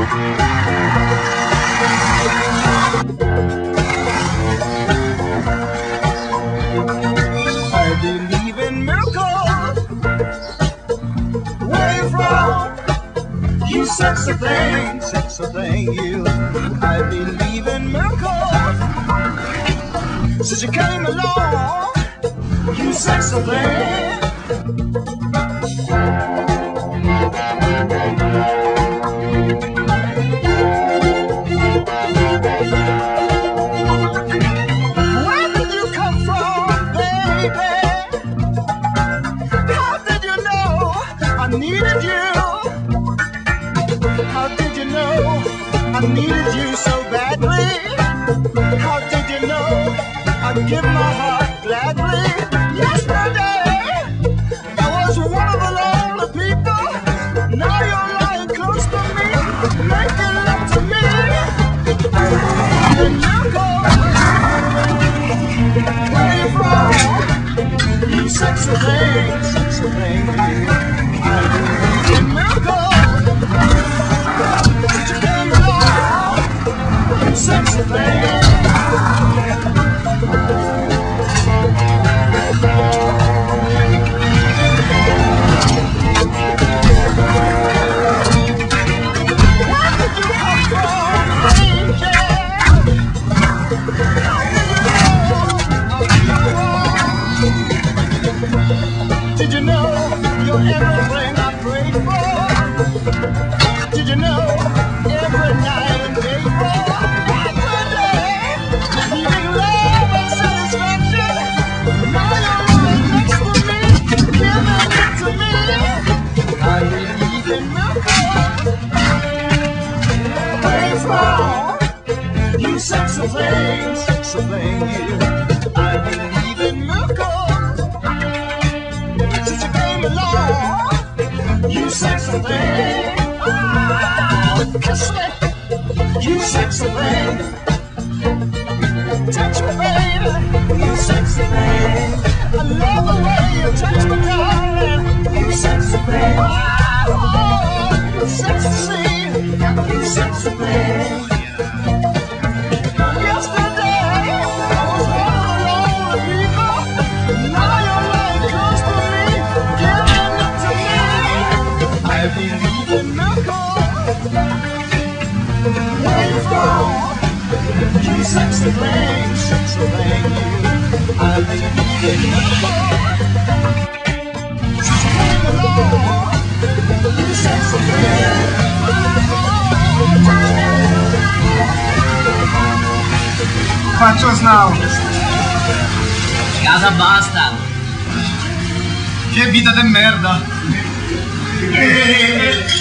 Sexy thing, you. I believe in miracles. Since you came along, you sexy thing. Where did you come from, baby? How did you know I needed you? How did you know I needed you so badly? How did you know I'd give my heart gladly? Yesterday I was one of the lonely people. Now you're lying close to me, making love to me. And you go, where you from? You sexy thing, I believe in miracles. Sexy thing. Did you know you're everything I prayed for? Did you know every night and day for? You sexy thing, you. I believe in miracles. Since you came along, you sexy thing. Oh, kiss me, you sexy thing. Touch me, baby, you sexy thing. I love the way you touch me, darling. You sexy thing. Oh, you sexy, you sexy thing. You sexy thing, you. I believe in miracles. Since you came along, you sexy thing. Faccio now. Casa basta. Che vita de merda.